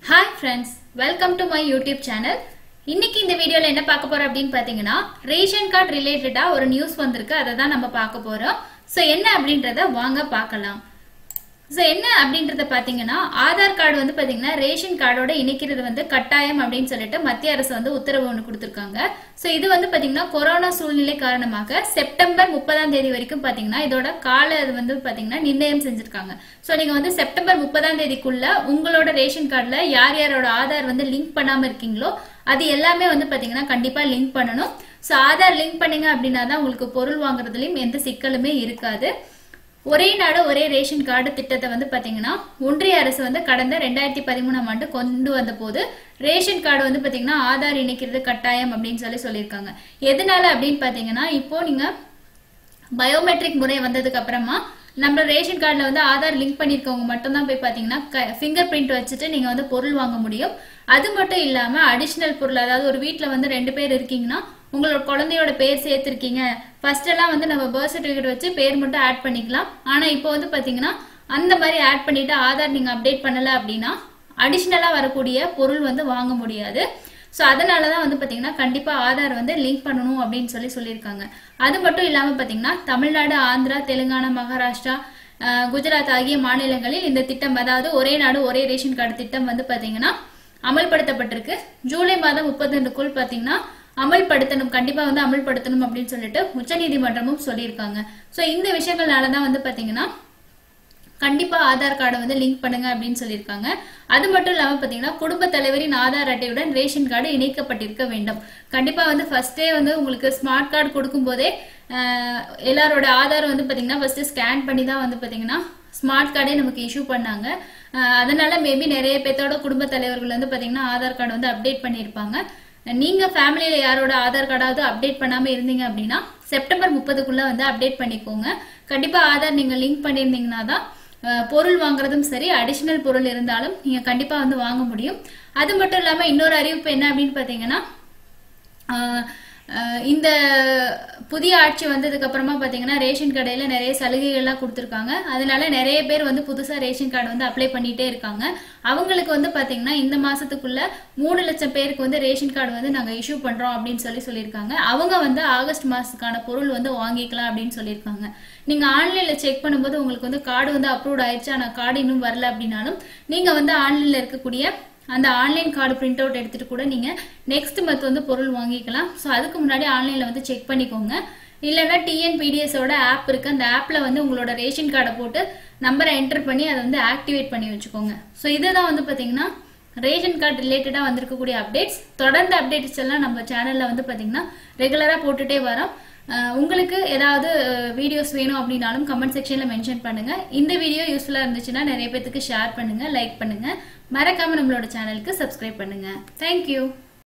Hi friends, welcome to my YouTube channel. இன்னைக்கு இந்த வீடியோல என்ன பார்க்க போறோம் அப்படினு பாத்தீங்கன்னா ரேஷன் கார்டு ரிலேட்டடா ஒரு நியூஸ் வந்திருக்கு அத தான் நம்ம பார்க்க போறோம். சோ என்ன அப்படின்றத வாங்க பார்க்கலாம். சோ என்ன அப்படின்றத பாத்தீங்கன்னா ஆதார் கார்டு வந்து பாத்தீங்கன்னா ரேஷன் கார்டோட இணைக்கிறது வந்து கட்டாயம் அப்படினு சொல்லிட்டு மத்திய அரசு வந்து உத்தரவு ஒன்னு கொடுத்திருக்காங்க. சோ இது வந்து பாத்தீங்கன்னா கொரோனா சூழ்நிலை காரணமாக செப்டம்பர் 30ஆம் தேதி வரைக்கும் பாத்தீங்கன்னா இதோட கால வந்து பாத்தீங்கன்னா நிர்ணயம் செஞ்சிருக்காங்க. சோ நீங்க வந்து செப்டம்பர் 30ஆம் தேதிக்குள்ள உங்களோட ரேஷன் கார்டுல யார் யாரோட ஆதார் வந்து லிங்க் பண்ணாம இருக்கீங்களோ அது எல்லாமே வந்து பாத்தீங்கன்னா கண்டிப்பா லிங்க் பண்ணனும். சோ ஆதார் லிங்க் பண்ணீங்க அப்படினா தான் உங்களுக்கு பொருள் வாங்குறதுலயும் எந்த சிக்கலுமே இருக்காது. ஒரே நாடு ஒரே ரேஷன் கார்டு திட்டத்தை வந்து பாத்தீங்கன்னா ஒன்றிய அரசு வந்து கடந்த 2013ஆம் ஆண்டு கொண்டு வந்த போது ரேஷன் கார்டு வந்து பாத்தீங்கன்னா ஆதார் இணைக்கிறது கட்டாயம் அப்படின்னு சொல்லியிருக்காங்க. எதனால அப்படின்னு பாத்தீங்கன்னா இப்போ நீங்க பயோமெட்ரிக் முறை வந்ததுக்கு அப்புறமா நம்ம ரேஷன் கார்டுல வந்து ஆதார் லிங்க் பண்ணிருக்கவங்க மட்டும் தான் போய் பாத்தீங்கன்னா ஃபிங்கர் பிரிண்ட் வச்சுட்டு நீங்க வந்து பொருள் வாங்க முடியும். அது மட்டும் இல்லாம அடிஷனல் பொருள், அதாவது ஒரு வீட்டுல வந்து 2 பேர் இருக்கீங்கன்னா உங்களோட குழந்தையோட பேர் சேர்த்திருக்கீங்க, ஃபர்ஸ்ட் எல்லாம் வந்து நம்ம பர்த் சர்டிபிகேட் வச்சு பேர் மட்டும் ஆட் பண்ணிக்கலாம். ஆனா இப்போ வந்து பாத்தீங்கன்னா அந்த மாதிரி ஆட் பண்ணிட்டு ஆதார் நீங்க அப்டேட் பண்ணல அப்படின்னா அடிஷனலா வரக்கூடிய பொருள் வந்து வாங்க முடியாது. சோ அதனாலதான் வந்து பாத்தீங்கன்னா கண்டிப்பா ஆதார் வந்து லிங்க் பண்ணணும் அப்படின்னு சொல்லியிருக்காங்க. அது மட்டும் இல்லாம பாத்தீங்கன்னா தமிழ்நாடு, ஆந்திரா, தெலுங்கானா, மகாராஷ்டிரா, குஜராத் ஆகிய மாநிலங்களில் இந்த திட்டம், அதாவது ஒரே நாடு ஒரே ரேஷன் கார்டு திட்டம் வந்து பாத்தீங்கன்னா அமல்படுத்தப்பட்டிருக்கு. ஜூலை மாதம் 32க்குள் பாத்தீங்கன்னா அமல்படுத்தணும், கண்டிப்பா வந்து அமல்படுத்தணும் அப்படின்னு சொல்லிட்டு உச்சநீதிமன்றமும் சொல்லியிருக்காங்க. சோ இந்த விஷயங்கள்னாலதான் வந்து பாத்தீங்கன்னா கண்டிப்பா ஆதார் கார்டை வந்து லிங்க் பண்ணுங்க அப்படின்னு சொல்லியிருக்காங்க. அது மட்டும் இல்லாம பாத்தீங்கன்னா குடும்ப தலைவரின் ஆதார் அட்டையுடன் ரேஷன் கார்டு இணைக்கப்பட்டிருக்க வேண்டும். கண்டிப்பா வந்து ஃபர்ஸ்டே வந்து உங்களுக்கு ஸ்மார்ட் கார்டு கொடுக்கும் போதே எல்லாரோட ஆதார் வந்து பாத்தீங்கன்னா ஃபர்ஸ்ட் ஸ்கேன் பண்ணி தான் வந்து பாத்தீங்கன்னா ஸ்மார்ட் கார்டே நமக்கு இஷ்யூ பண்ணாங்க. அதனால மேபி நிறைய பேர்த்தோட குடும்ப தலைவர்கள் வந்து பாத்தீங்கன்னா ஆதார் கார்டு வந்து அப்டேட் பண்ணியிருப்பாங்க. நீங்க ஃபேமிலியில யாரோட ஆதார் கார்டாவது அப்டேட் பண்ணாம இருந்தீங்க அப்படின்னா செப்டம்பர் 30க்குள்ள வந்து அப்டேட் பண்ணிக்கோங்க. கண்டிப்பா ஆதார் நீங்க லிங்க் பண்ணியிருந்தீங்கன்னா தான் பொருள் வாங்குறதும் சரி, அடிஷனல் பொருள் இருந்தாலும் நீங்க கண்டிப்பா வந்து வாங்க முடியும். அது மட்டும் இல்லாம இன்னொரு அறிவிப்பு என்ன அப்படின்னு பாத்தீங்கன்னா இந்த புதிய ஆட்சி வந்ததுக்கு அப்புறமா பாத்தீங்கன்னா ரேஷன் கடையில நிறைய சலுகைகள்லாம் கொடுத்துருக்காங்க. அதனால நிறைய பேர் வந்து புதுசா ரேஷன் கார்டு வந்து அப்ளை பண்ணிட்டே இருக்காங்க. அவங்களுக்கு வந்து பாத்தீங்கன்னா இந்த மாசத்துக்குள்ள 3 லட்சம் பேருக்கு வந்து ரேஷன் கார்டு வந்து நாங்க இஷ்யூ பண்றோம் அப்படின்னு சொல்லியிருக்காங்க. அவங்க வந்து ஆகஸ்ட் மாசத்துக்கான பொருள் வந்து வாங்கிக்கலாம் அப்படின்னு சொல்லியிருக்காங்க. நீங்க ஆன்லைன்ல செக் பண்ணும்போது உங்களுக்கு வந்து கார்டு வந்து அப்ரூவ் ஆயிடுச்சு, ஆனா கார்டு இன்னும் வரல அப்படின்னாலும் நீங்க வந்து ஆன்லைன்ல இருக்கக்கூடிய அந்த ஆன்லைன் கார்டு பிரிண்ட் அவுட் எடுத்துட்டு கூட நீங்க நெக்ஸ்ட் மந்த் வந்து பொருள் வாங்கிக்கலாம். ஸோ அதுக்கு முன்னாடி ஆன்லைன்ல வந்து செக் பண்ணிக்கோங்க. இல்லைன்னா டிஎன்பிடிஎஸோட ஆப் இருக்கு, அந்த ஆப்ல வந்து உங்களோட ரேஷன் கார்டை போட்டு நம்பரை என்டர் பண்ணி அதை வந்து ஆக்டிவேட் பண்ணி வச்சுக்கோங்க. ஸோ இதுதான் வந்து பாத்தீங்கன்னா ரேஷன் கார்டு ரிலேட்டடா வந்திருக்கக்கூடிய அப்டேட்ஸ். தொடர்ந்து அப்டேட்ஸ் எல்லாம் நம்ம சேனல்ல வந்து பாத்தீங்கன்னா ரெகுலரா போட்டுட்டே வரோம். உங்களுக்கு ஏதாவது வீடியோஸ் வேணும் அப்படின்னாலும் கமெண்ட் செக்ஷன்ல மென்ஷன் பண்ணுங்க. இந்த வீடியோ யூஸ்ஃபுல்லா இருந்துச்சுன்னா நிறைய பேருக்கு ஷேர் பண்ணுங்க, லைக் பண்ணுங்க, மறக்காம நம்மளோட சேனலுக்கு சப்ஸ்கிரைப் பண்ணுங்க. தேங்க்யூ.